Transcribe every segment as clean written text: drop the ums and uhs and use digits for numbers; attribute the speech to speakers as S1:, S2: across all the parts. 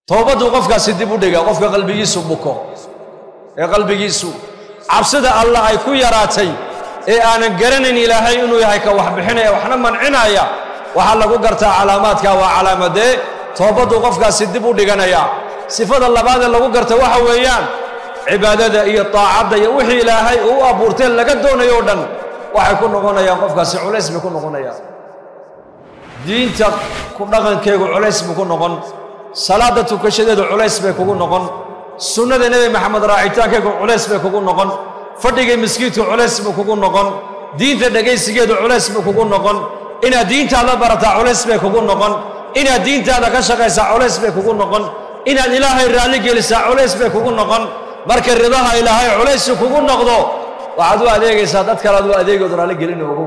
S1: توبته قفك سيدي بوديغا قفك قلبيgiisu buko ee qalbigiisu cabsida Allah ay ku yaraatay ee aanan garanin Ilaahay inuu yahay ka wax bixinaya waxna mancinaya waxa lagu gartaa calaamaadka waa calaamadee toobadu qofka sidib u dhiganaya sifada labaad ee lagu gartaa waxa weeyaan cibaadada iyo taacada iyo wixii Ilaahay uu abuurtay laga doonayo dhan waxay ku noqonayaan qofkaasi culays ku noqonaya diinta ku dhaqankeegu culays ku noqon salaada tukashadeedu culays bay kugu noqon sunnada nabi maxamed raacitaankeegu culays bay kugu noqon fadhiga miskiidku culays bay kugu noqon diinta dhageysigeedu culays bay kugu noqon ina diintaada barata culays bay kugu noqon ina diintaada ka shaqeysa culays bay kugu noqon ina ilaahay raali gelisa culays bay kugu noqon marka ridaha ilaahay culays kugu noqdo waxaad u adeegaysaa dad kale aad u adeegoodo raali gelin oo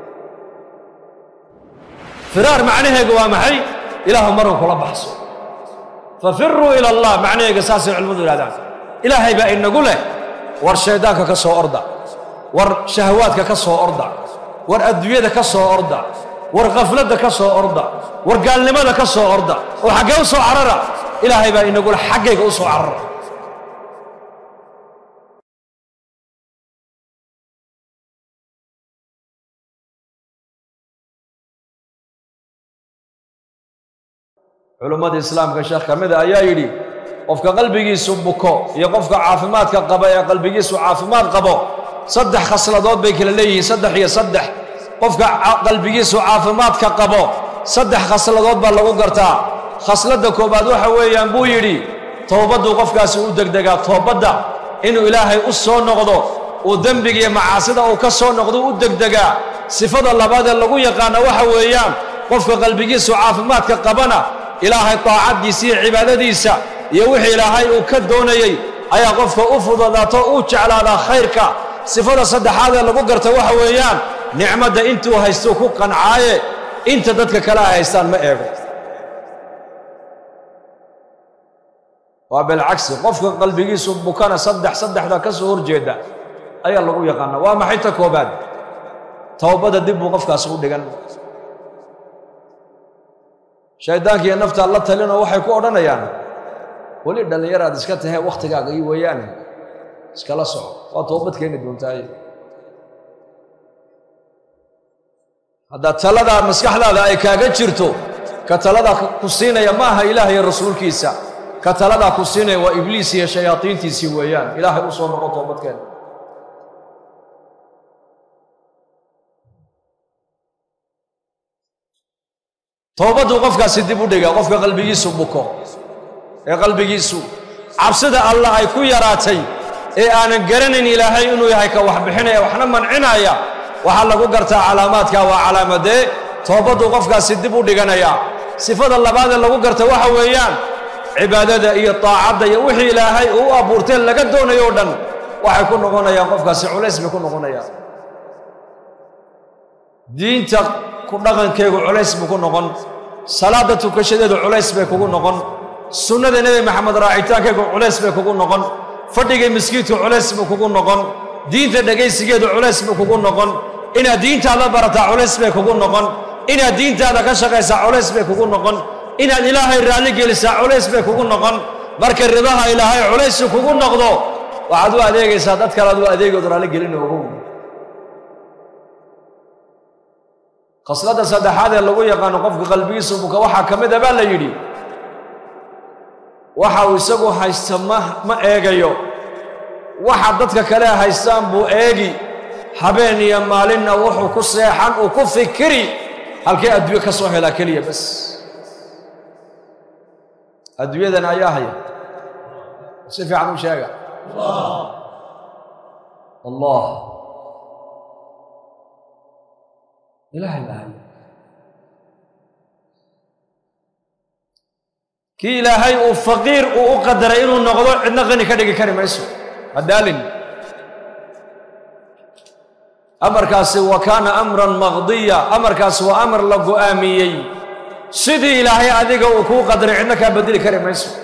S1: firaar macnaheedu waa maxay ilaahu maruu kula baxso ففروا إلى الله معناه قصاص علمه هذا إلهي بقى نقوله ور شيطانك كسو أرضع ور شهواتك كسو أرضع ور أدوية كسو أرضع ور غفلة كسو أرضع ور قال لماذا كسو أرضع وحقه وصو عررة إلهي بقى نقول حقه وصو عررة علماء الإسلام كشيخ كمذا أيايدي قفك قلبي سبكو يقفك عافمات كقبا يا قلبي سو عافمات قبا صدح خصلات بيك للي صدح يا صدح قفك قلبي سو عافمات كقبا صدح خصلات بالله قرتا خصلتك وبعد waxa weeyaan buu yiri toobadu qofkaasi u degdega toobada inuu ilaahay u soo noqdo oo dambiga iyo macaasida uu ka soo noqdo u degdega sifada labaad ee lagu yaqaan waxa weeyaan qofka qalbigiisu caafimaadka qabana إلهي طاعتي عبادتيسا يوحي إلهي وكدونيي أي قفك أفضلاته أوجعل على خيرك صفة صدح هذا اللي قرته وحويان نعمة أنتو هيستوكو قنعاية أنت دتك كلا هيستان ما إيغو وبالعكس قفك قلبي سبكان صدح ذا كسور جيدا أي الله يقانا وما حيتك وبعد توبة دب قفك سعود دقان شيطانك يا نفط الله تلنا وحي كورنا يعني ولي دليرة دسكتها وقت جاي ويانا سكلا صعب وطوبت كين دون تاي هذا تلذا مسكح هذا أي كاجت شرتو كتلذا كسينا يا ماها إلهي الرسول كيسا كتلذا كسينا وإبليس يا شياطين تيسي ويان إلهي أصلا وطوبت كين توبته قفك سيدي بوديغا قفك قلبيgiisu buko ee qalbigiisu cabsida Allah ay ku yaraatay ee aanan garanin Ilaahay inuu yahay ka wax bixinaya waxna mancinaya waxa lagu gartaa calaamaadka waa calaamadee toobadu qofka sidib u dhiganaya sifada labaad ee lagu gartaa waxa weeyaan cibaadada iyo taacada iyo wixii Ilaahay uu abuurtay laga doonayo dhan waxay ku noqonayaan qofkaasi culays ku noqonaya diinta ku dhaqankeegu culays ku noqon salaada tukashadeedu culays bay kugu noqon sunnada nabi maxamed raacitaankeegu culays bay kugu noqon fadhiga miskiidku culays bay kugu noqon diinta dhageysigeedu culays bay kugu noqon ina diintaada barata culays bay kugu noqon ina diintaada ka shaqeysa culays bay kugu noqon ina ilaahay raali gelisa culays bay kugu noqon marka ridaha ilaahay culays kugu noqdo waxaad u adeegaysaa dad kale aad u adeegoodo raali gelin oo خصلة صدحات اللي هو يقان قف قلبي سبك وحا كمذا بلا يدي وحا ويسقو هايستمه ما ايغيو وحا ضدك كلا هايستان بو ايغي حبيني يا مالنا وحو كسيحان وكفكري هل كي ادوية كسوحي لا كلية بس ادوية ذا ناياهي سيفي عنو شاقة الله إله إلا هي كي إلهي وفقير وقدر إنه النغضور عندنا غني كدق كريم يسوع هدالين أمر كاس وكان أمرا مغضيا أمر كاس وأمر لقو آميي سيدي إلهي أديك وكو قدر عندك بدل كريم يسوع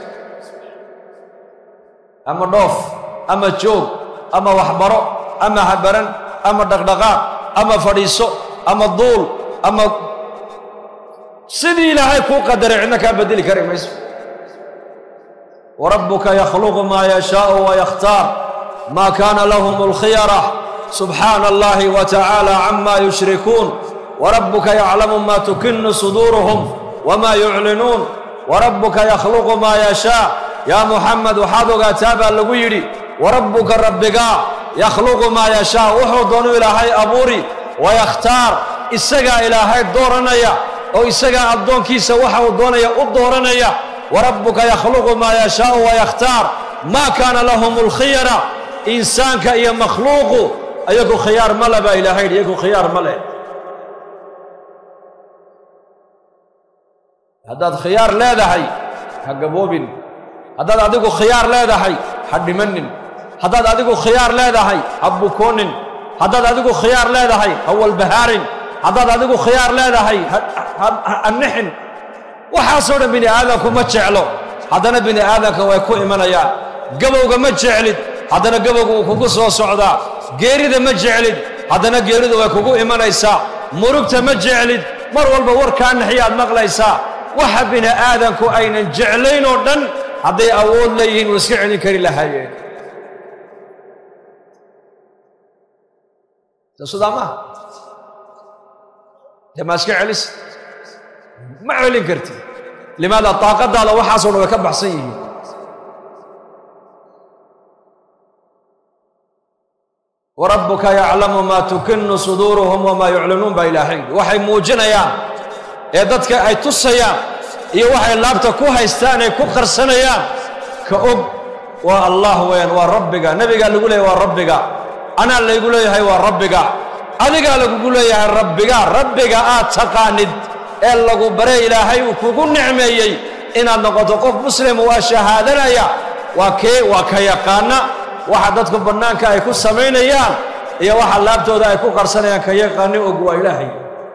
S1: أما نوف أما جوب أما وحبرو أما حبرن أما دغدغاء أما فريسو أما الضول أما سيدي إلهي كو قدر عندك بدل كريم يسوع وربك يخلق ما يشاء ويختار ما كان لهم الخيرة سبحان الله وتعالى عما يشركون وربك يعلم ما تكن صدورهم وما يعلنون وربك يخلق ما يشاء يا محمد وحدك تابع لغيري وربك ربك يخلق ما يشاء وحضن إلهي أبوري ويختار إسقى إلهي الدورنية أو إسقى الدون كيس وحو الدونية الدورنية وربك يخلق ما يشاء ويختار ما كان لهم الخيرة إنسان كأي مخلوق أيكو خيار ملا بإلهي يكو خيار ملا هذا خيار لا دحي حق بوبين هذا أديكو خيار لا دحي حد منن هذا أديكو خيار لا دحي أبو كونن هذا أديكو خيار لا دحي أول بهارن هذا أديكو خيار لا دحي النحن وحاصل بني آدم كم تجعله هذا بني آدم كويكو إيمانيا قبوك ما تجعلد هذا قبوك وكوكو صعدا جيرد ما تجعلد هذا جيرد وكوكو إيمانيسا مرقت ما تجعلد مر والبور كان حياد مغليسا وحبنا آدم كو أين جعلين ودن هذا أول لين وسعني كري لحيين تصدق ما تماسك عليس ما علين كرتي لماذا الطاقة هذا وحصل وكبح صيه وربك يعلم ما تكن صدورهم وما يعلنون بإلهين وحي موجنا يا إدتك أي تصيا إيه وحي لابتك كوها يستاني كو خرسنا يا كأب والله وين وربك نبي قال يقول يا وربك أنا اللي يقول يا وربك أنا قال يقول يا ربك تقاند إلا قبر إلهي وكون نعمي إن النقطة قف مسلم وشهادنا يا وكي يقانا وحدتكم بنانك يكون سمين أيام يا واحد لابتو ذا يكون قرصنا كي يقاني وقوى إلهي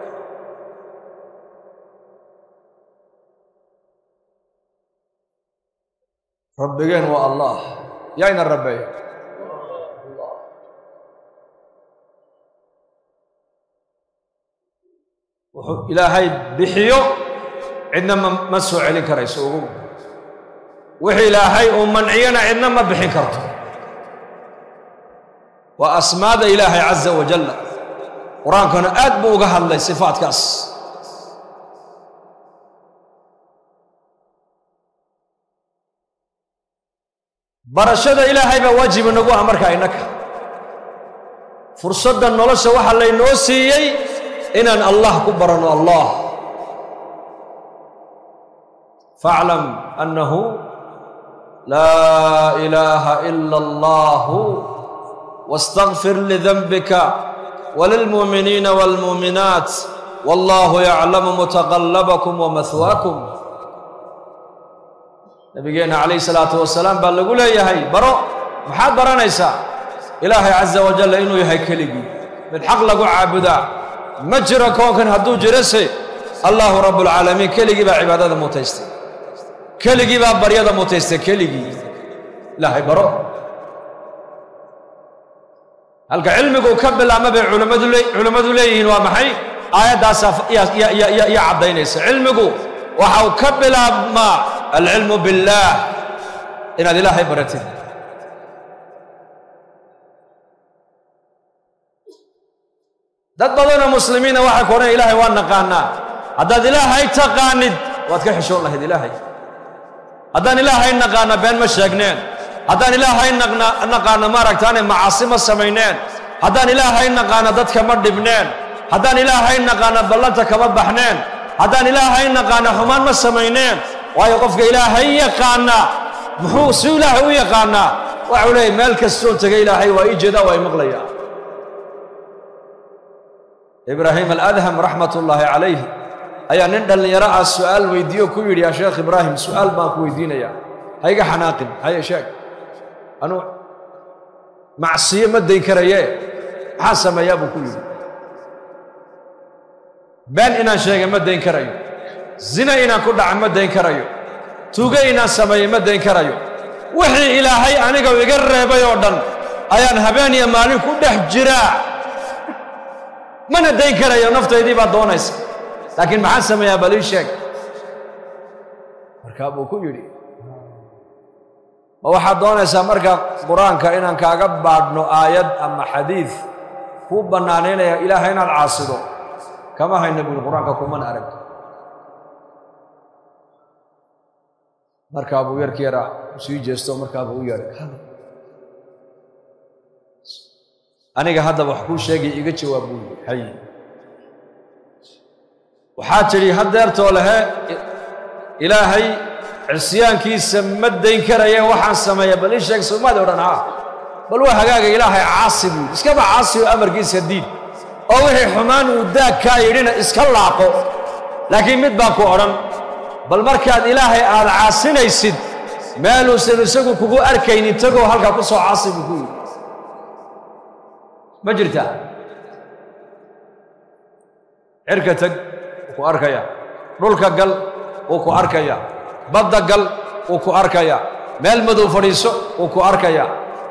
S1: ربكين والله يا أين الربي إلهي بحيو عندما مسوا عليك رئيسه وحي إلهي ومنعينا عندما بحي كرته وأسماد إلهي عز وجل قرآن كان أدبو قهل لي صفات كاس برشد إلهي بواجب نقوها مركا إنك فرصد النولس وحل لي نوسيي إن الله كبرنا الله فاعلم أنه لا إله إلا الله واستغفر لذنبك وللمؤمنين والمؤمنات والله يعلم متقلبكم ومثواكم نبينا عليه الصلاة والسلام بلغوا لي هي برو محاد برانيسا إلهي عز وجل إنه يهي كليبي من حق لقوا عابدا مجرى كوكن هدو جرسي الله رب العالمين كليبي بعبادة متيستي كليبي بريادة متيستي كليبي إلهي برو هلك علمك وكبل ما بين علماء ليهن ومحي آيات داسف يا عبدينيس علمك وحاو كبل ما العلم بالله إن هذه الله برتي دبلنا مسلمين واحد كون إلهي وانا قانا هذا إلهي تقاند واتكحش الله هذا إلهي هذا إلهي نقانا بين مشاقنين هذا إلهي نقانا ما ركتاني معاصم السمينين هذا إلهي نقانا دتك مرد بنين هذا إلهي نقانا بلتك مبحنين هذا إلهي نقانا حمان السمينين ويقف إلهي يقانا محوس إلهي يقانا وعليه مالك السلطة إلهي وإيجدا وإمغليا إبراهيم الأدهم رحمة الله عليه أي نندل يرى السؤال ويديو كوير يا شيخ إبراهيم سؤال ما كويدينا يا هيك حناقل هيا شيخ أنو معصية مدين كريه حاسم يا أبو كوير بين إنا شيخ مدين كريه زنا إنا كل عم مدين كريه توجي إنا سماي مدين كريه وحي إلهي أنا جو يقرب يودن أيان هباني مالي كل حجرا من الدين كريه نفط يدي بعد دونس لكن محاسم يا بلي شيخ مركبه كويري وواحد دونا سامرك قرآن كائنا كعجب بعد آيات أما حديث هو بنانين يا إلهنا العاصر كما هي النبي القرآن كمان أرد مركب ويركيرا سيجستو مركب ويرك أنا كهذا بحكي شيء يجي جوابه حي وحاجري هدر تولها إلهي عصيان كيس مدين كريه وحن سمايا بليش يكسو ما دورنا بل هو حقاقة إلهي عاصب إسكابا عاصب أمر كيس الدين أو هي حمان وداك كايرين إسكال لاقو لكن مدباكو أرم بل مركاد إلهي العاصين يسد مالو سنسكو كوكو أركين تقو هلقا قصو عاصب كوي مجرتا عركتك وكو أركيا رولك قل وكو أركيا بدك قل وكو أركيا مال مدو فريسو وكو أركيا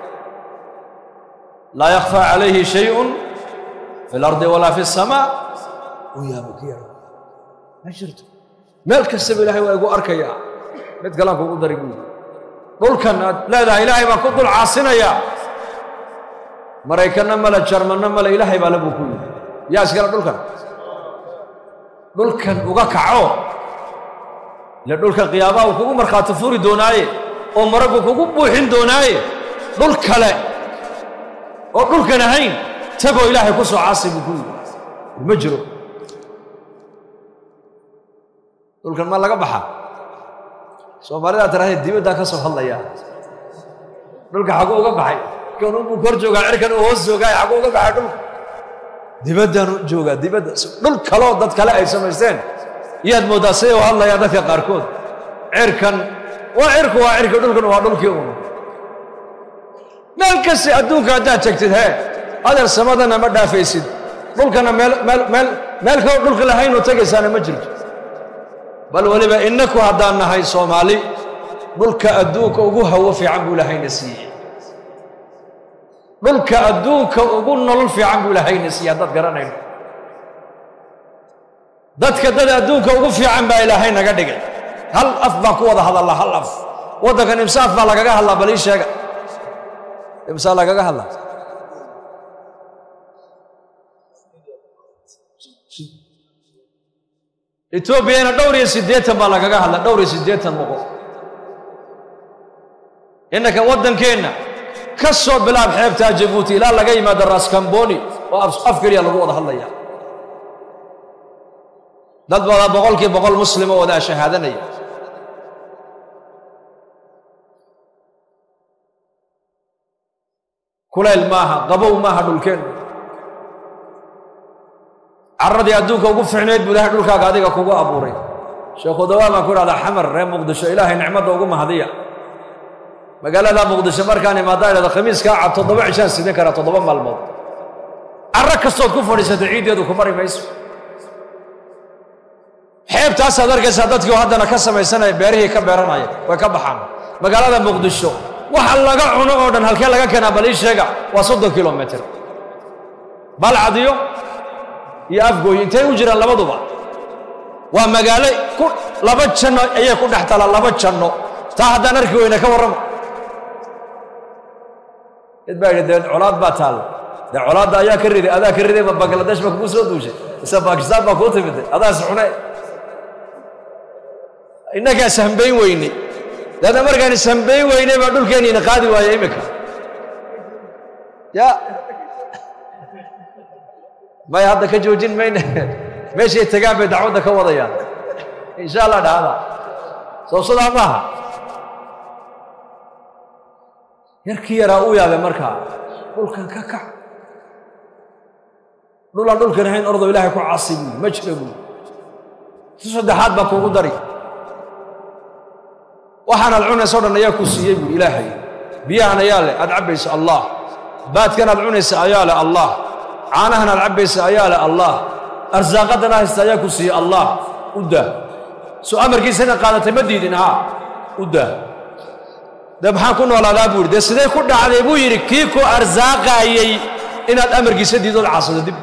S1: لا يخفى عليه شيء في الأرض ولا في السماء ويا بكير مجرتا مال كسب إلهي ويقو أركيا مد قلانك وقدر يقول رولك لا إلهي ما كنت العاصين يا مريكنا ملا جرمنا ملا إلهي بالبو كله يا سكر دولكن وقعوا لدولكن قيابا وكوكو مرخات فوري دوناي او مرقو كوكو بوحين دوناي دولكله او دولكن هين تبو إلهي كسو عاصب كله المجرو دولكن ما لقى بحا سوماليدا تراهي ديبدا كسو هليا دولكن حقو uga baxay كانوا كور جوغا عركن او هوس جوغا حقو uga baxay dulka dibadana jooga dibada dhul kale oo dad kale ay sameysteen iyad moodaasay oo hadlaya dadka qaarkood cirkan waa cirka dhulkan waa dhulkii uu meel kasta adduunka aad tagtid adar samadana ma dhaafaysid dhulkana meel ka dhulka lahayn oo tagaysana ma jirto bal waliba inaku hadaan nahay Soomaali dhulka adduunka ugu hawo fiican buu lahayn siiyay dhulka adduunka ugu nolol fiican buu lahayn siiyay dad garanayno dadka adduunka ugu fiican baa Ilaahay naga dhigay hal af baa ku wada hadalla hal af wadankan imsaaf baa lagaga hadlaa bal ii sheega imsaaf lagaga hadlaa Ethiopia dhowr iyo 80 baa lagaga hadlaa dhowr iyo 80 boqol innaka wadankeena kasoo bilaab xeebta Djibouti ilaa laga yimaado Ras Kamboni oo afkariya lagu wada hadlaya dad wada boqolkiiba boqol muslimo wada shahaadanaya kuleel maaha qabow maaha dhulkeen carradii adduunka ugu fiicneed buu Ilaahay dhulkaaga adiga kugu abuuray sheekhu dawaama ku raada xamar reer Muqdisho Ilaahay nicmada ugu mahadiya magaalada Muqdisho markaan imaadayda khamiiska cad 7 cishaan sideen kara 7 maalmood arra kastood ku fadhiisatay ciideedu ku mari mayso xeebtaas aad arkaysaa dadkii haddana ka samaysanay beerihii ka beeranaya way ka baxaan magaalada Muqdisho waxa laga cuno oo dhan halkee laga keenaa bal ii sheega waa 30 kilomitir balcadiyo iyo afgooy intee u jiraan labaduba waa magaalo ku laba janno ayay ku dhaxtala laba janno taa haddaan arki weyna ka warramo idbaayda colaad baa taal colaad ayaa ka riday adaa ka riday Bangladesh ba ku soo duushay isa Pakistan ba ku timid adaa suxnay innaka sambayn weyni dada markaan sambayn weyni ba dhulkeena qaadi waayay imika ya ما هذا كجوجين مين ماشي تجاب دعوة كوضيا إن شاء الله هذا صوصنا معها يركي رأويا بمركا قول كان كاكا دول كان هين أرض إلهي كعاصبي مجربي تصد حد بكو قدري وحنا العون صار نياكو سيبي إلهي بيانا يالي أدعبيس الله بات كان العون سيالي الله عانهنا العبيس أيال الله أرزاقتنا استياكو سي الله وده سو أمر كيسنا قادة مديدنا وده ده بحاكون ولا لا بوري ده سيدي كنا على بويري كيكو أرزاقا أيي إن الأمر كيسنا ديدو العاصل دب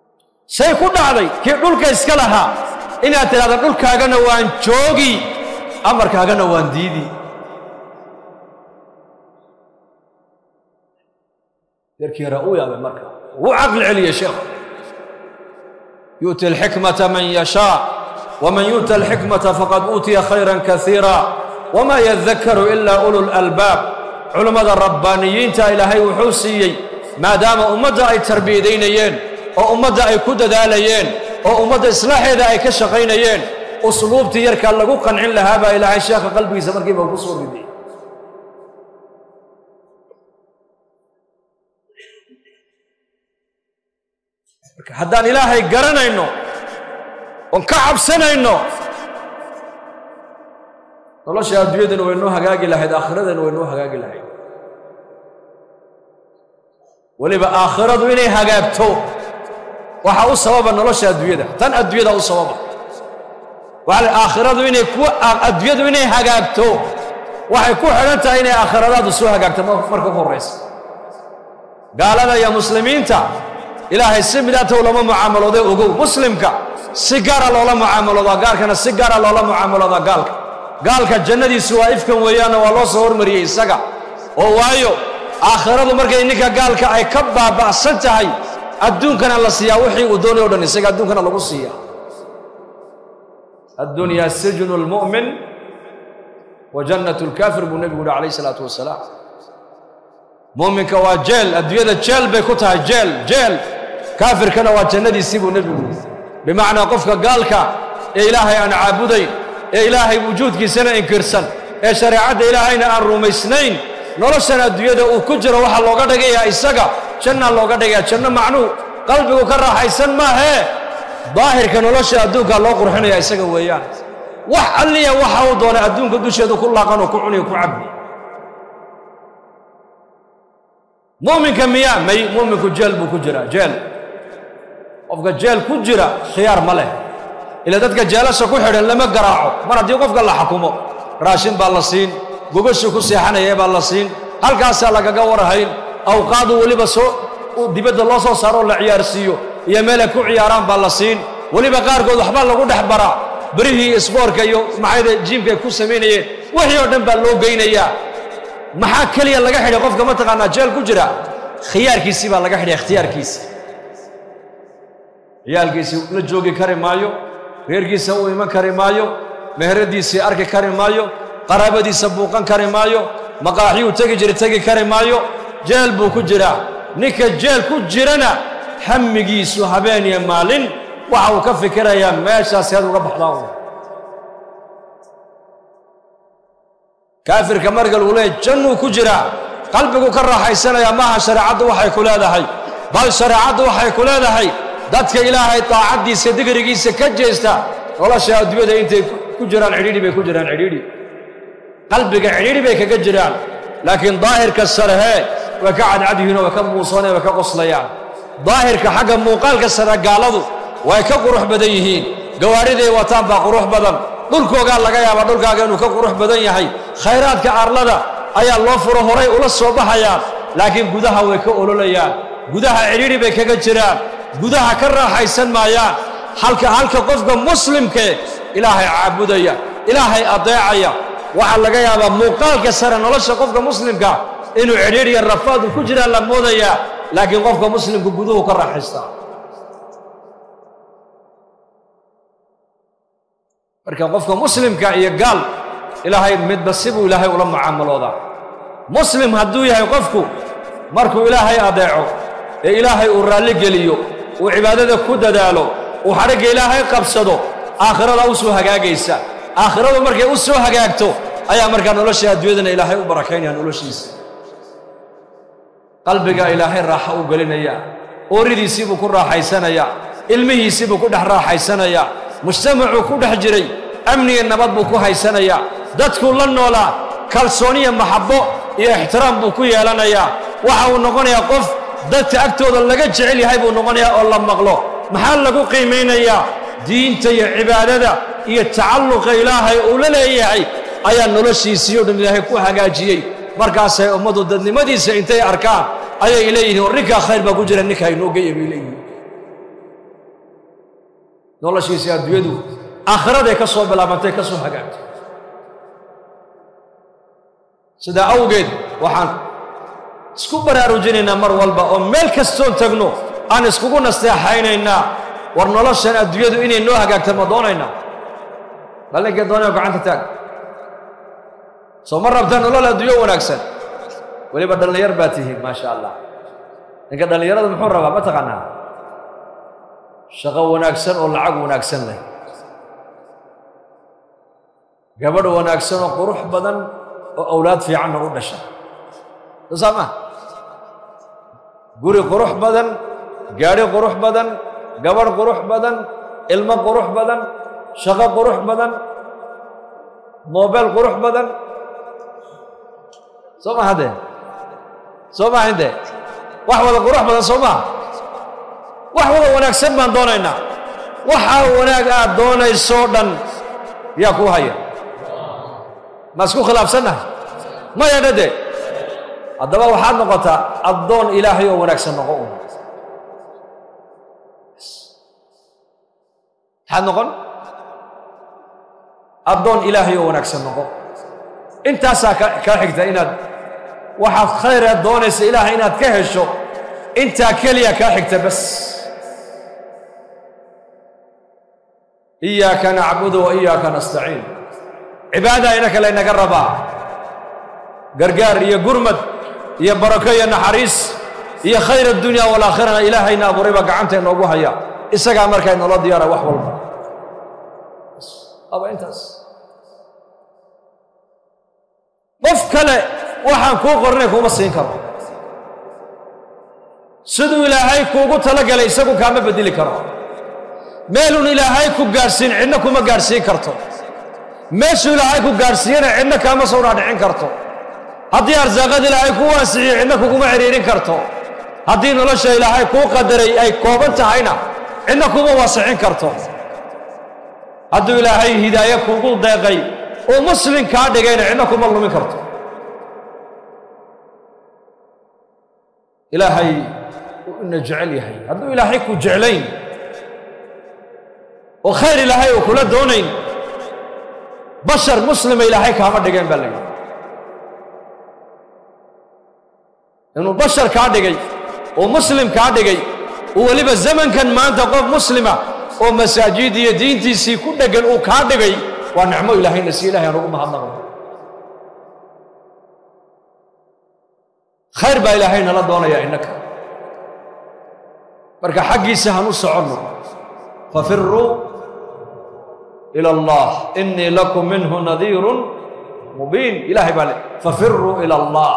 S1: سيكون علي كيف نقولك إسكالها إن أتلا نقولك أنا وان جوغي amarkaagana waan diidi yarkii uu yaabay marka uu aqli celiya sheekh yu'ti al-hikmata man yasha wa man yu'ta al-hikmata faqad utiya khayran kathira wa ma yadhakkaru illa ulul albab culimada rabbaaniyiinta ilaahay wuxuu siiyey maadaama ummadda ay tarbiyadeynayeen oo ummadda ay ku dadaalayeen oo ummadda islaaxeeda ay ka shaqaynayeen usluubtii yarka lagu qancin lahaa baa ilaahay sheekha qalbigiisa markiiba ku soo riday haddaan ilaahay garanayno oon ka cabsanayno nolosha adduunyadana way noo hagaagi lahayd aakhiradana way noo hagaagi lahayd waliba aakhiradu inay hagaagto waxa u sababa nolosha adduunyada tan adduunyada u sababa waxa aakhiradu inay ku adduunyadu inay hagaagto waxay ku xiran tahay inay aakhiradaadu soo hagaagto marka horeysa gaalada iyo muslimiinta ilaahay si midaato lama muaamalooday ogow muslimka si gaar ah loola muaamalooda gaalkana si gaar ah loola muaamalooda gaalka jannadiisu waa ifkan weeyaan waa loo soo hormariyay isaga oo waayo aakhiradu markay ninka gaalka ay ka baaba'san tahay adduunkana la siiyaa wixii uu doonayo oo dhan isaga adduunkana lagu siiyaa addunya sijnu almu'min wa jannatu alkaafir buu nabigu alayhi salaatu wasalaam mu'minka waa jeel adduunyada jeel bay ku tahay jeel kaafirkana waa jannadiisii buu nabigu bimaana qofka gaalka ee ilaahay aan caabudayn ee ilaahay wujuudkiisana inkirsan ee shariicada ilaahayna aan rumaysnayn noloshan adduunyada uu ku jiro waxa looga dhigayaa isaga janna looga dhigayaa janno macnuu qalbigu ka raaxaysan maahe daahirka nolosha adduunka loo qurxinayaa isaga weeyaan wax alliya waxa uu doonay adduunka dusheedu ku laaqan oo ku cuniyo ku cabbi mu'minka miyaa may mu'minku jeel buu ku jiraa jeel qofka jeel ku jira khiyaar ma leh ila dadka jeelasha ku xidhan lama garaaco mar haddii qofka la xukumo raashin baa la siin gogashu ku seexanaya baa la siin halkaasaa lagaga warhayn awqaadu weliba soo dibadda loo soo saaro la ciyaarsiiyo iyo meel ay ku ciyaaraan baa la siin weliba qaarkood waxbaa lagu dhex baraa berihii isboorka iyo maxayda jiimka ay ku samaynayeen wixii oo dhan baa loo geynayaa maxaa keliya laga xidhay qofka mataqaanaa jeel ku jira khiyaarkiisii baa laga xidhay ikhtiyaarkiisii ciyaalkiisii la joogi kari maayo reerkiisa u iman kari maayo meheradiisii arki kari maayo qaraabadiisa buuqan kari maayo maqaaxiyuu tegi kari maayo jeel buu ku jiraa ninka jeel ku jirana hamigiisu habeen iyo maalin waxa uu ka fikirayaa meeshaasi had uga baxdaa kaafirka marka uu leeyahay jannuu ku jiraa qalbigu ka raaxaysanaya maaha shariicadu waxay ku leedahay bal shariicadu waxay ku leedahay dadka ilaahay taacadiisa digrigiisa ka jeesta nolosha adduunyada intay ku jiraan cidhiidhi bay ku jiraan cidhiidhi qalbiga cidhiidhi bay kaga jiraan laakiin daahirka sare way ka cadcadyihiin oo way ka muusoonayaan way ka qoslayaan daahirka xagga muuqaalka sare gaaladu way ka qurux badan yihiin gawaariday wataan baa qurux badan dhulkoogaa laga yaabaa dhulkaaga inuu ka qurux badan yahay khayraadka arlada ayaa loo furo horay ula soo baxayaan laakiin gudaha way ka ololayaan gudaha cidhiidhi bay kaga jiraan gudaha ka raaxaysan maayaan halka qofka muslimkee ilaahay caabudaya ilaahay adeecaya waxaa laga yaabaa muuqaalka sare nolosha qofka muslimka inuu cidhiidhi iyo rafaadu ku jiraan la moodayaa laakiin qofka muslimku guduhu ka raaxaystaa marka qofka muslimka iyo gaal ilaahay midba sibuu ilaahay ula mucaamaloodaa muslim hadduu yahay qofku markuu ilaahay adeeco ee ilaahay uu raalli geliyo uu cibaadada ku dadaalo uu xadhigga ilaahay qabsado aakhirada u soo hagaagaysa aakhiradu markay u soo hagaagto ayaa markaa nolosha adduunyadana ilaahay u barakaynaya noloshiisa qalbiga ilaahay raaxo u gelinaya ooridiisiibuu ku raaxaysanayaa ilmihiisiibuu ku dhex raaxaysanayaa mujtamacuu ku dhex jiray amniga nabad buu ku haysanayaa dadkuu la noolaa kalsooniya maxabbo iyo ixtiraam buu ku yeelanayaa waxa uu noqonayaa qof dadka agtooda laga jecel yahay buu noqonayaa oo la maqlo maxaa lagu qiimaynayaa diinta iyo cibaadada iyo tacalluqa ilaahay uu la leeyahay ayaa noloshiisii oo dhan ilaahay ku hagaajiyey markaasay ummaddu dadnimadiisa intay arkaan ayay leeyihiin war ninkaa khayr baa ku jira ninkaa inoo geeya bay leeyihiin noloshiisii adduunyadu aakhiraday ka soo bilaabantay ka soo hagaagtay sida awgeed waxaan isku baraarujinaynaa mar walba oo meel kastoo tagno aan iskugu nasteexaynaynaa war noloshan adduunyadu inay noo hagaagto ma doonaynaa ballanka doonayo gacanta taag soo ma rabtaa nolol adduunyo wanaagsan weliba dhallinyar baa tihiin maasha allah ninka dhallinyarada muxuu rabaa ma taqaanaa shaqo wanaagsan oo lacag wanaagsan leh gabadh wanaagsan oo qurux badan oo awlaad fiicanna u dhasha sama guri qurux badan gaari qurux badan gabadh qurux badan ilmo qurux badan shaqo qurux badan moobeel qurux badan soo ma hadde soo ma hinde wax wada qurux badan soo ma wax wada wanaagsan baan doonaynaa waxa wanaag aad doonayso dhan yaa ku haya ma isku khilaafsannahay maya dhade haddaba waxaad noqotaa addoon ilaahay oo wanaagsan noqo maxaad noqon addoon ilaahay oo wanaagsan noqo intaasaa kaa xigta inaad waxaad khayraad doonaysa ilaahay inaad ka hesho intaa keliya kaa xigta bas iyaaka nacbudu wa iyaaka nastaciin cibaada inaka laynaga rabaa gargaar iyo gurmad iyo barako iyo naxariis iyo khayr addunya walaakhirana ilaahayna abuurayba gacanta inoogu haya isagaa markaa inoola diyaara wax walba aba intaas qof kale waxaan kuu qornay kuma siin karo siduu ilaahay kuugu talagalay isagu kaama bedeli karo meelun ilaahay ku gaadhsiin cidna kuma gaadhsiin karto meeshuu ilaahay ku gaadhsiiyana cidna kaama soo dhaadhicin karto haddii arsaaqad ilaahay kuu waasixiyo cidna kuguma ciriirin karto haddii nolosha ilaahay kuu qadaray ay kooban tahayna cidna kuma waasixin karto hadduu ilaahay hidaaye kuugu deeqay oo muslim kaa dhigayna cidna kuma lumin karto ilaahay uu ina jecel yahay hadduu ilaahay ku jeclayn oo khayr ilaahay uu kula doonayn bashar muslima ilaahay kaama dhigeen baa layidhi inuu bashar kaa dhigay oo muslim kaa dhigay oo weliba zamankan maanta qof muslima oo masaajid iyo diintiisii ku dheggan uu kaa dhigay waa nicmo ilaahayna si ilahay aan ugu mahadnaqno khayr baa ilaahay nala doonayaa innaka marka xaggiisa han u soconno fafiruu ila allah innii lakum minhu nadiirun mubiin ilaahay baa le fafiruu ila allah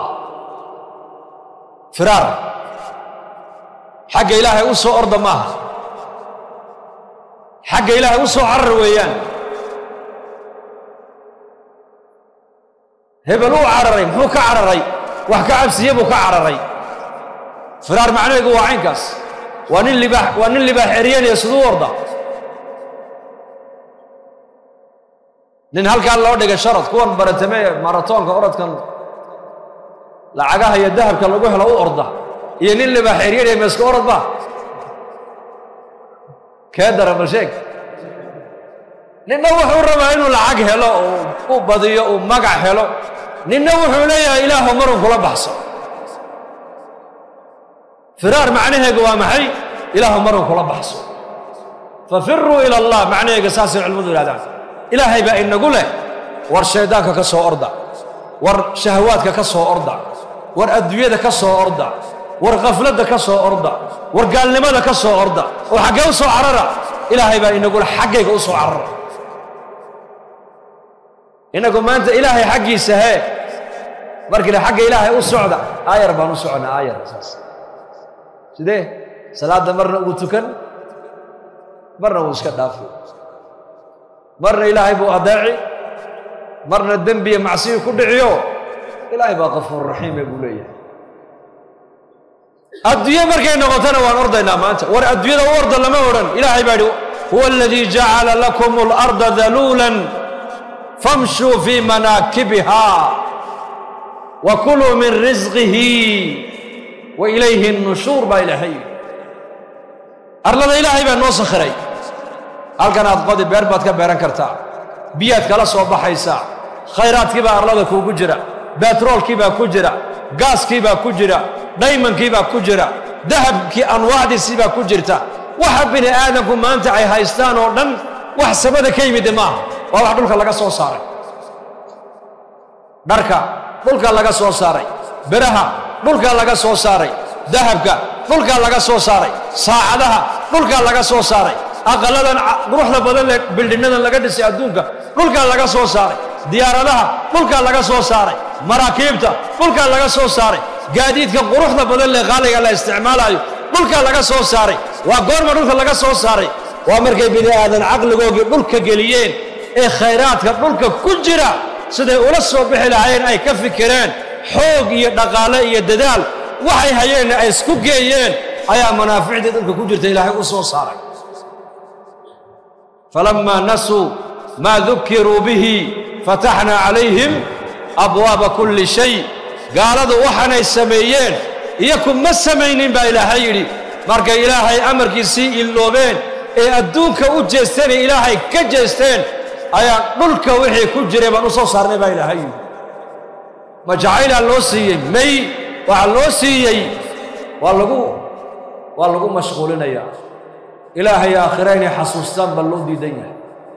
S1: firaar xagga ilaahay u soo orda maaha xagga ilaahay u soo carar weeyaan hebel uu cararay muxuu ka cararay wax ka cabsiye buu ka cararay firaar macnaheedu waa caynkaas waa nin libaax eryanaya siduu orda nin halkaa loo dhigay sharad kuwan baratamee maratoonka orodkan lacagaha iyo dahabka lagu helo u orda iyo nin libaax eryanaya ma iska orod ba kee dara bal sheeg ninna wuxuu rabaa inuu lacag helo oo u badiyo uu magac helo ninna wuxuu leeyahay ilaahu marun kula baxso firaar macnaheedu waa maxay ilaahu marun kula baxso fafiruu ila allah macnaheega saasay culimmadu yidhahdaan ilaahay baa inagu leh war shaydaanka ka soo orda war shahawaadka ka soo orda war adduunyada ka soo orda war khafladda ka soo orda war gaalnimada ka soo orda oo xaggee u soo carara ilaahay baa inagu leh xaggayga u soo carara inagu maanta ilaahay xaggiisa hee markii la xagga ilaahay u socda aayar baan u soconaa aayar saas sidee salaadda marna ugu tukan marna uu iska dhaafi marna ilaahay buu adeeci marna dembiya macsiyo ku dhiciyo ilaahay baa qafuur raxiime buu leeyahay adduunye markay noqotona waan ordaynaa maanta war adduunyada u orda lama odhan ilaahay baa yidhi huwa aladii jacala lakum alarda daluulan famshuu fii manaakibiha wa kuluu min risqihi wa ilayhi nushuur baa ilaahay arlada ilaahay baa noo sakhiray halkan aad qodi beer baad ka beeran kartaa biyaad kala soo baxaysaa khayraadkii baa arlada kuugu jira بترول كيبا كجرا غاز كيبا كجرا دايمن كيبا كجرا ذهب كي أنواع دي سيبا كجرتا واحد بني آدمكم ما أنت عي هايستان ودن وحسب هذا كيم دماء واحد دولك لقى صو صاري دركا دولك لقى صو صاري برها دولك لقى صو صاري ذهبك دولك لقى صو صاري ساعدها دولك لقى صو صاري أقلنا نروح لبدل بلدنا لقى دسي أدونك دولك لقى صو صاري ديارنا دولك لقى صو صاري مراكبته دولك لقى صو صاري قاديدك قروح لبدل غالي على استعماله دولك لقى صو صاري وقور ما دولك لقى صو صاري وأمرك بني آدم عقل جوجي دولك جليين إيه خيرات دولك كجرا سده ورسوا بحلعين أي كفكرين حوق يدقالة يددال وحي هيين أي سكوجيين أي منافع دولك كجرت إلهي وصو صاري فلما نسوا ما ذكروا به فتحنا عليهم أبواب كل شيء قالوا وحنا السميين يكن ما السميين بإلهي مرك إلهي أمرك سي اللوبين إيه أدونك وجستين إلهي كجستين أيا ملك وحي كجري بنصو صارني بإلهي ما جعل اللوسي مي وعلوسي والله مشغولين يا إلهي آخرين حسوستان بلودي دينه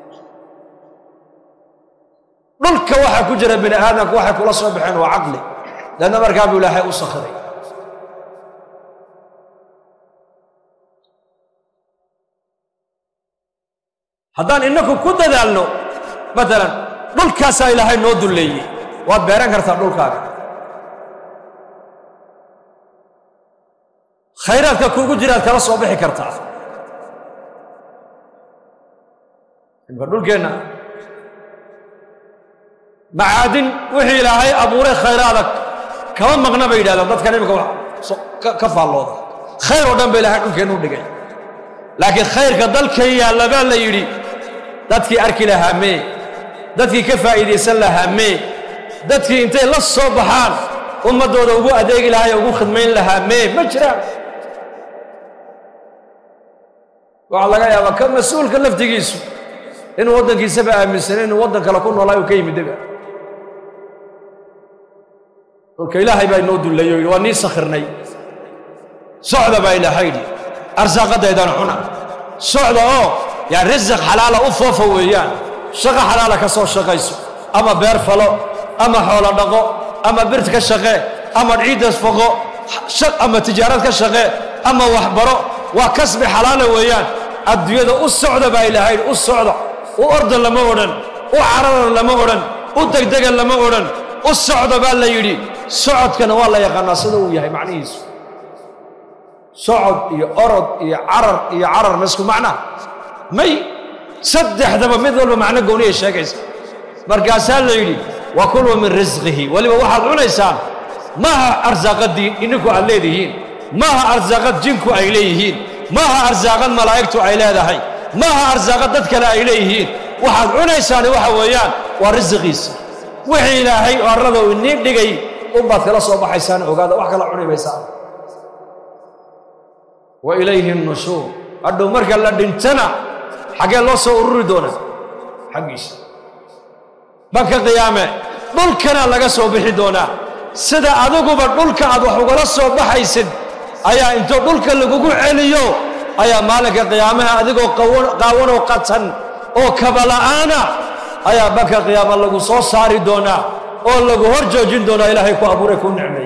S1: ملك وحي كجري بني آدم وحي كل صبحين وعقلي لأن مركب إلهي أصخري هذان إنكم كنت دالو مثلا دول كاسا إلهي نود اللي وبيران كرتا دول كاغا خيرات كوكو جيرات كلا صوبخي كرتا دول كينا معادن وحي إلهي أبوري خيراتك كمان مغنى بيدالهم داد كان يمكن كفالوض خير ودن بإلهي دول كينو دقاي لكن خير كدل كي يالبان ليري dadkii arki lahaa mee dadkii ka faa'iideysan lahaa mee dadkii intay la soo baxaan ummadooda ugu adeegi lahaa ugu khidmayn lahaa mee ma jiraan waxa laga yaabaa ka mas'uulka laftigiisu inuu waddankiisaba aaminsan inuu waddan kale ku noolaayo ka yimidaba dhulka ilaahay baa inoo dullayo waa nii sakhirnay socda baa ilaahay arsaaqadaydan cuna socda oo يعني رزق حلال أوفوفا ويان شقة حلالة كسو شقيسو أما بير فلو أما حول دقو أما برت كشقة أما عيد فوقو أما تجارات كشقة أما وحبرو وكسب حلال ويان الدنيا السعودة بايلهاي السعودة وأرض لما ورن وعرر لما ورن ودقدق لما ورن السعودة بالا يري سعود كان والله يا قناصده وياي معنيس سعود يا أرض يا عرر مسكو معنا مي صدح دابا مثل معنى قونيه شاكيس مركاسان ليلي وكلوا من رزقه ولما واحد عنيسان ما أرزاق الدين إنكو عليهين ما أرزاق جنكو عليهين ما أرزاق ملائكتو عليهين ما أرزاق ددك عليهين واحد عنيسان واحد ويان ورزقيس وحي إلهي وأرضوا النيب دقي أمبات كلا صوب حيسان وقادا وحكا لعني بيسان وإليه النشور أدو مركا لدنتنا حاجة الله سأوري دونا حقيش بك قيامة دول كنا لقى صوبحي دونا سيدا أدوكو بدول كعدو حقولا صوبحي سيد أيا انتو دول كاللقوكو عليو أيا مالك قيامة أدوكو قاون وقتن أو كبلاءانا أيا بك قيامة لقو صو ساري دونا أو لقو هرجو جن دونا إلهي كو أبوريكو نعمي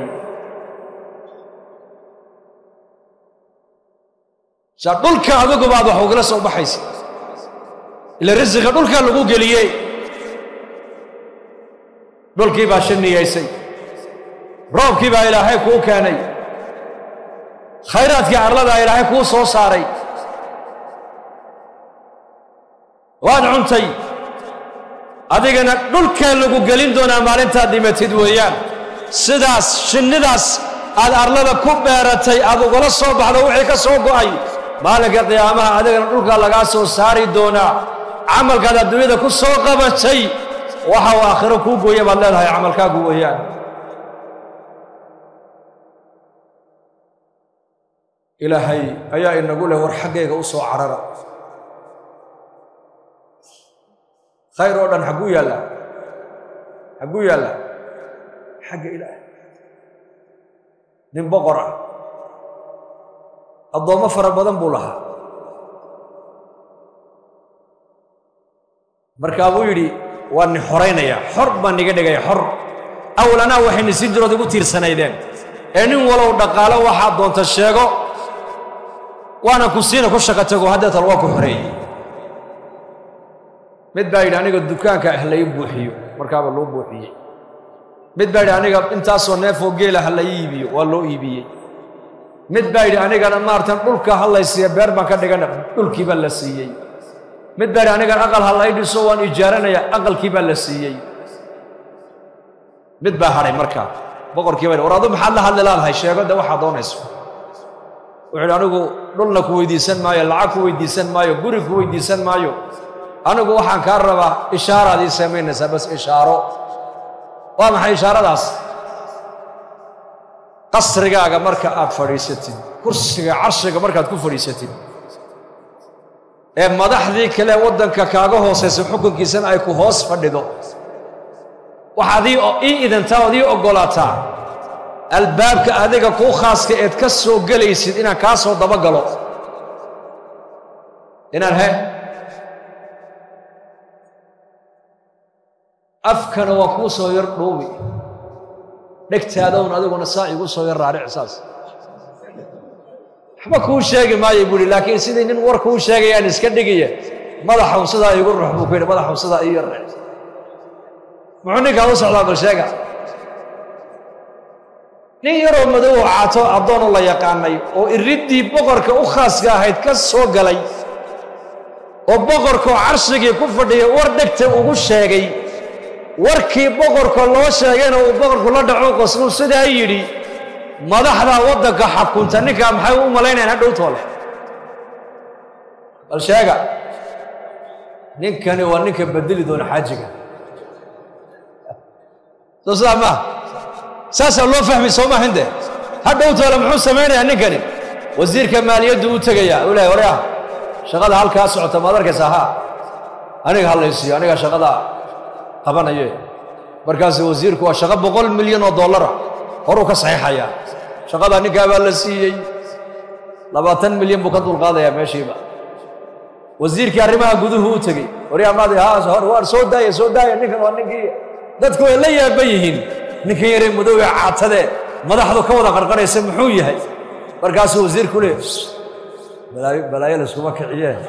S1: دول كعدوكو بعدو حقولا صوبحي سيد إلا رزق دول كان لقو قليي دول كيبا شني يسي روب كيبا إلهي كو كاني خيرات كي عرلدا إلهي كو صو صاري واد عنتي أديقنا دول كان لقو قلين دونا مالنتا ديمتد ويان سداس شنداس ad arlada ku beeratay aad uga soo baxdo wixii ka soo go'ay maalinka qiyaamaha adigana dhulka laga soo saari doona amalkaada dunida ku soo qabatay waxa uu aakhiro ku gooyay baad leedahay amalkaagu weeyaan ilaahay ayaa inagu leh war xaqeega u soo carara khayr oo dhan xagu yaala حق إله من بقرة الضوء فرق بدن بولها مركابو يدي وأن حرين يا حر بنيجي يا حر أولنا وحين سجرة تقول تيرسنا يدين إن ولو دقالة واحد دون تشجعه وأنا كسينا كشكة تقول هذا تلواكو حري متبايد أنا قد دكان كأهل يبوحيو مركب الله بوحيو متبايد أنا قد أنت أصلا فوقي له هلا يبيو والله يبيه متبايد أنا قد مارتن قلك هلا يسيا بيرما كده قلك يبلا سيء متبايد أنا قد أقل هلا يدي سوان إيجارنا يا أقل كيبلا سيء متباهري مركب بقول كيبلا ورادو محل هلا لا هاي الشيء قد واحد دونس وعلى أنا قو دولنا كويدي سن مايو العك كويدي سن مايو قري كويدي سن مايو أنا قو وحن كهربا إشارة دي سمينا بس إشارة وما هي إشارة داس قصر جاء مركب أب فريستين كرسي عرش جاء مركب كوف فريستين ما ده ذي كلا ودن ككاغو هوس يسحقون كيسن أيكو هوس فردو وحدي إذا تاودي أقولاتا الباب كأذيك كو خاص كأتكسو جليسيد إنا كاسو دبقلو إنا هه أفكر وكوسو يرقومي نكت هذون هذا ونسائي وكوسو يرعى إحساس حبا كو شاقي ما يقولي لكن سيدي نور كو شاقي يعني اسكدقية مدحهم صدا يقول رحبو كوين مدحهم صدا يرعى معنيك هذا صعلا بالشاقة نين يرو مدو عاتو عبدون الله يقاني وإردي بقرك أخاص هيد كسو قلي وبقرك عرشك كفردي وردكت وقو شاقي warkii boqorka loo sheegayna uu boqorku la dhaco qosnu sida ay yiri madaxda wadanka xakunta ninka maxay u maleynayaan hadhow toole bal sheega ninkani waa ninka bedeli doona xaajiga tusama saasa loo fahmi Soomaa hinde hadhow toole muxuu sameeyaa ninkani wasiirka maaliyadda uu tagaya ulay wariyaha shaqada halka socota madarkaysa ha aniga halaysiyo aniga shaqada qabanayo markaas wasiirku waa shaqo $100 milyan hor ka saxiixaya shaqada ninka baa la siiyay 20 milyan buu ka dul qaadaya meeshiiba wasiirkii arrimaha guduhu u tagay wariya maadi hor war soo daaya ninka waa ninkii dadku ay la yaaban yihiin ninka yare madow ee caatade madaxdu ka wada qarqaraysa muxuu yahay markaas wasiirku leeyahay balaayo la isku kiciyeen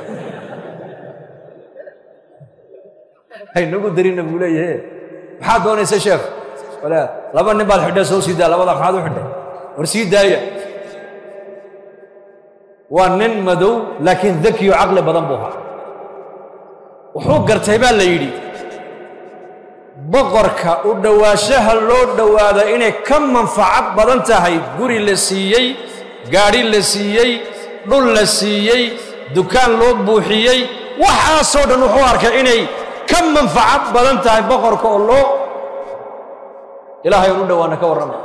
S1: هاي نقول درينا بقوليه حد هون يسشف ولا لما نبال حدا سو سيدا لما ضاق حدا حدا ورسيد داية وانن مدو لكن ذكي وعقل بضنبوها وحوق قرتيبان ليدي بقرك ودواشها اللود دوادا إنه كم منفعة بضنتهاي قري لسيي قاري لسيي دول لسيي دكان لود بوحيي وحاسود نحوارك إنه كم منفعة بدنتها بقرك الله إلهي يرد وانا كورنا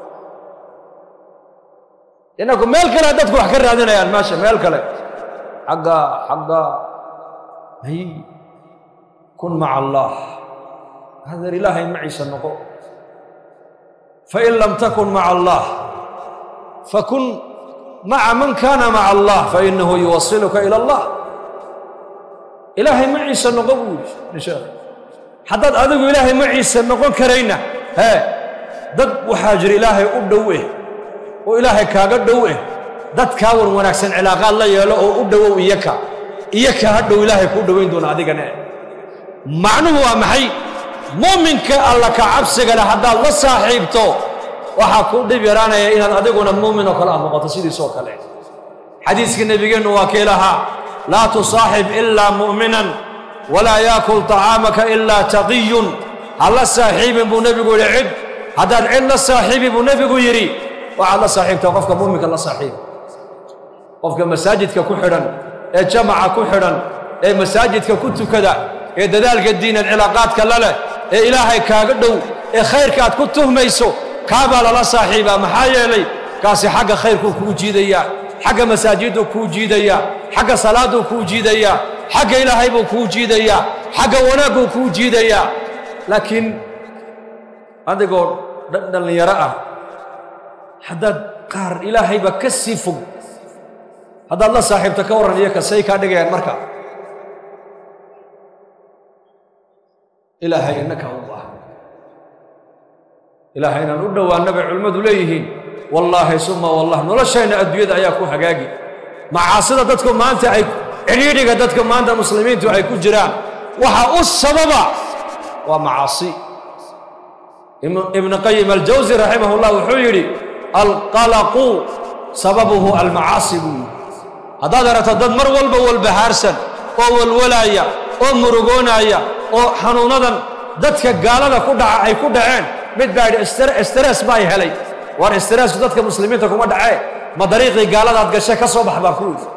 S1: إنكم مالك لا تدخل حكر هذين يا الماشي مالك لا حقا هي كن مع الله هذا الإلهي معي سنقو فإن لم تكن مع الله فكن مع من كان مع الله فإنه يوصلك إلى الله إلهي معي سنقول إن شاء الله حدد أدق إلهي معي سنقول كرينا ها ضد وحاجر إلهي أبدوه وإلهي كاقد دوه ضد كاور ونكسن علاقة الله يلو أبدوه إياك هدو إلهي كودوين دون أدقنا معنوه محي مؤمنك الله كعبسك لحد الله صاحبته وحاكو دي بيرانا إن أدقنا مؤمن وكلام وقتصيدي سوك عليه حديث النبي قلنا وكيلها لا تصاحب إلا مؤمنا ولا يأكل طعامك إلا تقي الله صاحب ابو نبي يقول عد هذا العلة صاحب ابو نبي يقول يري وعلى صاحب توقفك مؤمنك الله صاحب وفق مساجدك كحرا جمع كحرا مساجدك كنت كذا دلالك الدين العلاقات كلاله إلهي كاقدو خيرك كنت تهميسو كابل الله صاحبه محايا لي كاسي حق خيرك كوجيديا حق مساجده كوجيديا حق صلاته كوجيديا حق إلهي بو كوجيديا حق وناقو كوجيديا لكن عندي قول dhalinyaro haddaad qaar ilaahayba ka sii fog haddaad la saaxiibta ka warran iyo kasay kaa dhigayaan marka ilaahay innaka u baahan ilaahay inaan u dhowaanna bay culimmadu leeyihiin wallaahi suma wallah noloshayna adduunyada ayaa ku hagaagi macaasida dadku maanta ay cidhiidhiga dadka maanta muslimiintu ay ku jiraan waxa u sababa waa macaasi ibn qayim aljawzi raximahullah wuxuu yidhi alqalaqu sababuhu almacaasi buu yidhi haddaad aragto dad mar walba walbahaarsan oo walwalaaya oo murugoonaya oo xanuunadan dadka gaalada ku dhaca ay ku dhaceen mid baa yidhi stress baa helay war stressku dadka muslimiinta kuma dhacee ma dariiqii gaaladaad gashay ka soo bax baa ku yidhi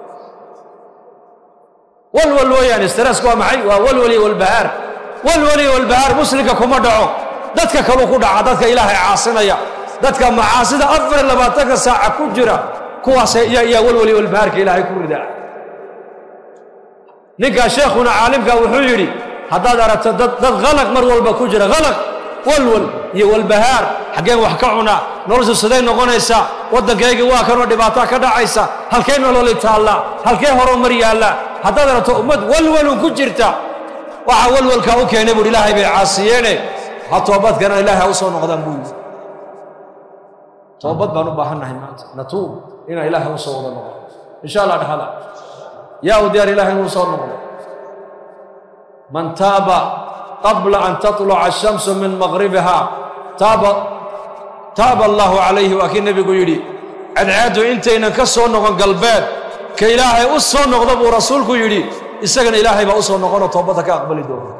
S1: walwal weeyaan stressku waa maxay waa walwali walbahaar muslimka kuma dhaco dadka kaluu ku dhaca dadka ilaahay caasinaya dadka macaasida 24 saaca ku jira kuwaas yaa walwali walbahaarka ilaahay ku ridaa ninka sheekhuna caalimka wuxuu yidhi haddaad aragto dad qalaq mar walba ku jira qalaq walwal iyo walbahaar xaggeen wax ka cunaa noloshu siday noqonaysaa waddankaygii waa kanoo dhibaato ka dhacaysa halkay nololi taallaa halkee horumar yaallaa haddaad aragto ummad walwalun ku jirta waxa walwalkaa u keenay buuhi ilaahay bay caasiyeene ha toobadkana ilaahay ha u soo noqdaan buu yidhi toobad baan u baahannahay maanta natuub inaan ilaahay u soo wada noqdo insha allah dhaxala yaa u diyaar ilaahay inuu soo noqdo man taaba qabla an tatluca ashamsu min maqribiha taaba allahu calayhi waa kii nebigu yidhi cadceeddu intaynan ka soo noqon galbeed ka ilaahay u soo noqdo buu rasuulku yidhi isagana ilaahay baa u soo noqonoo toobadda ka aqbali doona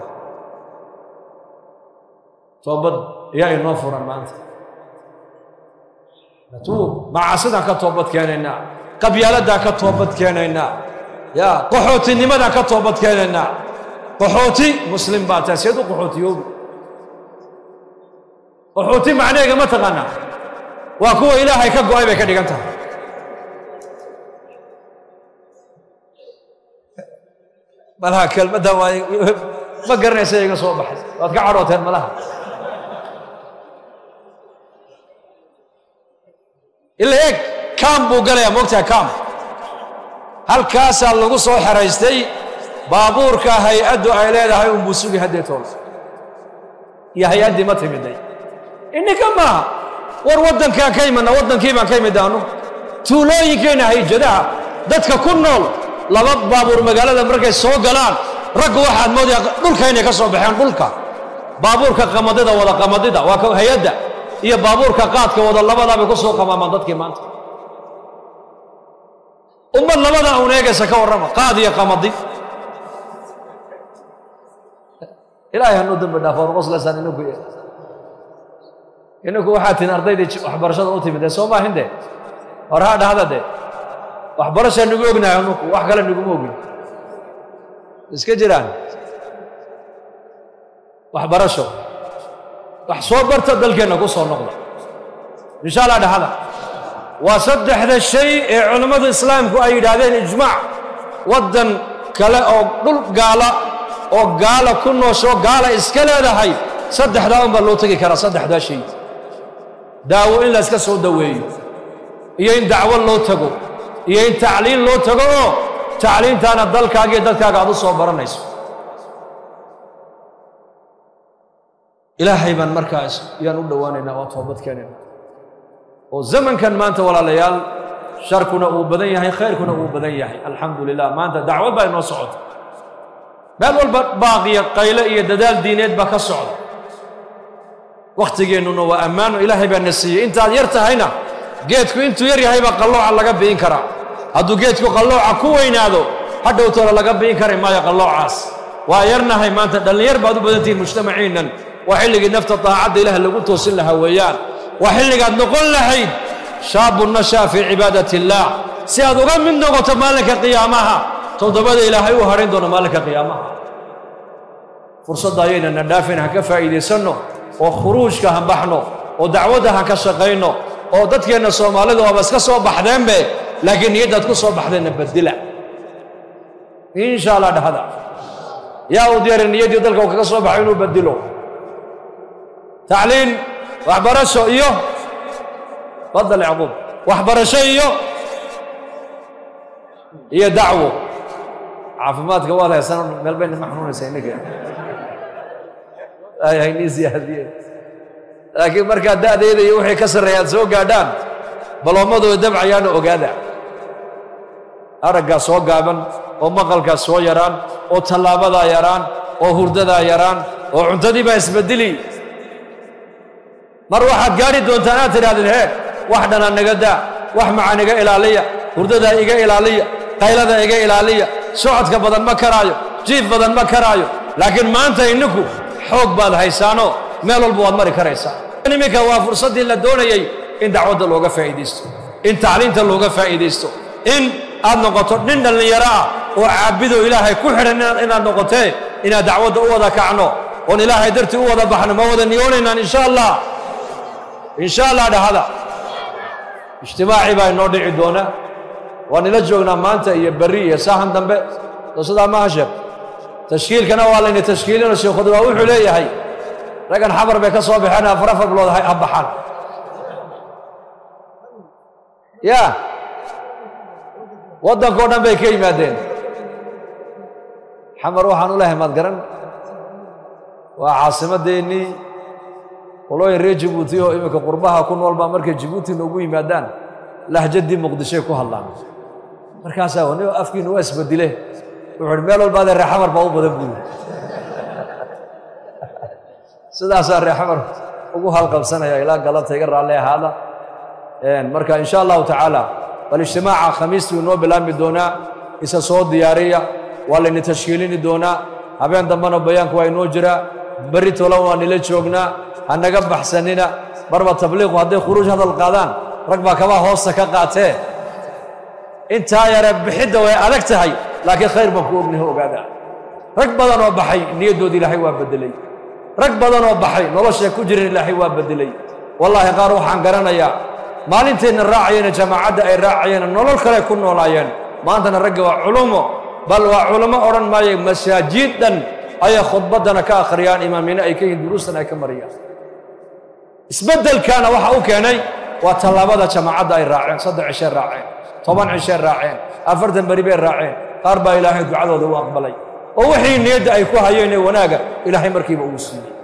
S1: toobad ayaa inoo furan maanta natuub macaasidaan ka toobad keenaynaa qabyaaladaan ka toobad keenaynaa yaa qaxootinimadaan ka toobad keenaynaa qaxooti muslim baa tahay seed u qaxootiyoobi qaxooti macneega ma taqaanaa waa kuwa ilaahay ka go'ay bay ka dhigan tahay malaha kelmaddan waa ma garanaysa iga soo baxay waad ka cadhooteen malaha ila eeg kaam buu galayaa moogtaha kaam halkaasaa lagu soo xeraystay baabuurka hay-addu ay leedahay unbuu sugi haddeetool iyo hay-addii ma timiday inninka maaha war waddankaan ka imanna waddankii baan ka imidda annu tuulooyinkeenna hayjadaha dadka ku nool laba baabuur magaalada markay soo galaan raggu waxaad moodaya dhulka inay ka soo baxeen dhulka baabuurka qamadida wada qamadida waa ka hay-adda iyo baabuurka qaadka wada labadaabay ku soo qamaamaan dadkii maanta ummad labadaa uun eegaysa ka warrama qaad iyo qamadi ilaahay hanuu dambi dhaafo qoslasaan ininku waxaad tihin ardaydii waxbarashada u timid soo maahin de hor haa dhahda de waxbarashaa nagu ognahay anuku wax kale naguma ogin iska jiraan waxbarasho wax soo barta dalkeenna ku soo noqda insha allah dhahada waa saddexda shay ee culammada islaamku ay yidhaahdeen ijmaac waddan kale oo dhul gaala oo gaala ku noosho gaala iska leedahay saddexdaa unbaa loo tegi karaa saddexdaa shay daawo in la iska soo daweeyo iyo in dacwo loo tago iyo in tacliin loo tago oo tacliintaana dalkaaga iyo dadkaaga aad u soo baranayso ilaahay baan markaas yaan u dhowaanaynaa waa toobad keenayna oo zamankan maanta walaalayaal sharkuna uu badan yahay khayrkuna uu badan yahay alxamdu lilah maanta dacwad baa inoo socota meel walba baaqiya qayle iyo dadaal diineed baa ka socda wakhtigeennuna waa ammaano ilaahay baa na siiyey intaad yar tahayna geedku intuu yar yahay baa qallooca laga bi'in karaa hadduu geedku qallooca ku weynaado hadhowtoola laga bi'in kari maayo qalloocaas waa yarnahay maanta dhallinyar baad u badantihiin mujtamaciinnan waa xilligii nafta daacadda ilaah lagu toosin lahaa weeyaan waa xilligaad noqon lahayd shaabun nashaa fii cibaadati illaah si aad uga mid noqoto maalinka qiyaamaha toddobada ilaahay u hadhayn doono maalinka qiyaamaha fursadda ayayna na dhaafin ha ka faa'iidaysanno oo khuruujka ha baxno oo dacwadda ha ka shaqayno oo dadkeenna soomaalidu waaba iska soo baxdeenbe laakiin niyaddaad ku soo baxdeenna badila insha allah dhahada yaa u diyaari niyaddii dalka uu kaga soo baxay inuu badilo tacliin waxbarasho iyo fadal yacquub waxbarasho iyo dacwo caafimaadka waad haysan meel bayna ma xanuunaysa inaga ay hayni siyaadiye laakiin marka da'deeda iyo wixii ka sareeyay soo gaadhaan baloomadooda dabcayaan ogaada aragga soo gaaban oo maqalka soo yaraan oo talaabada yaraan oo hurdada yaraan oo cuntadii baa isbedeli mar waxaad gaari doontaan aad tirahdeen hee wax dhana naga daa wax macaan iga ilaaliya hurdada iga ilaaliya qaylada iga ilaaliya socodka badan ma karaayo jiif badan ma karaayo laakiin maanta ininku xoog baad haysaano meel walba waad mari karaysaa iminka waa fursadii la doonayay in dacwadda looga faa'iidaysto in tacliinta looga faa'iidaysto in aad noqoto nin dhallinyaro ah oo caabido ilaahay ku xidhan inaad noqotee inaad dacwadda u wada kacno oon ilaahay dartii u wada baxno ma wada niyoonaynaan insha allah dhahada ijtimaaci baa inoo dhici doona waan ila joognaa maanta iyo berri iyo saahan dambe soo sidaa maaha sheekh tashkiilkana waa layna tashkiilino sheekhudu waa wuxuu leeyahay raggan xabar bay ka soo baxeen afar bilood ha baxaan ya waddankao dhan bay ka yimaadeen xamar waxaan u lehay maad garan waa caasimadeennii qolooyin reer jabuuti oo iminka qurbaha ku nool baa markay jabuuti noogu yimaadaan lahjaddii muqdishoy ku hadlaan markaasaa wan afkiina waa isbedile wuxuu hi meel walbaadee reer xamar baa u badan buuli sidaasaa reer xamar ugu halqabsanaya ilaa galabta iga raalli ahaada marka in sha allahu tacaala bal ijtimaaca khamiistuu inoo bilaabmi doonaa isa soo diyaariya waa layna tashkiilini doonaa habeen dambena bayaanku waa inoo jiraa berri tolan waa nila joognaa ha naga baxsanina marba tabliiqu hadday khuruuj hadal qaadaan rag baa kabaa hoosta ka qaatee intaa yare bixidda way adag tahay laakiin khayr baan ku ognahay ogaada rag badan oo baxay niyadooda ilaahay waa bedelay rag badan oo baxay noloshay ku jiran ilaahay waa bedelay wallaahi qaar waxaan garanayaa maalinteenna raacayeen jamaacadda ay raacayeen nolol kale ku noolaayeen maantana ragga waa culumo bal waa culamo odhan maayo masaajidan ayay khudbaddana ka akhriyaan imaamina ay ka yihiin duruustana ay ka mariyaan isbeddelkaana waxa u keenay waa tallaabada jamaacadda ay raaceen 3 cishay raaceen 10 cishay raaceen 40 beri bay raaceen qaar baa ilaahay ducadooda u aqbalay oo wixii niyadda ay ku hayeen ee wanaaga ilaahay markiiba uu siiyey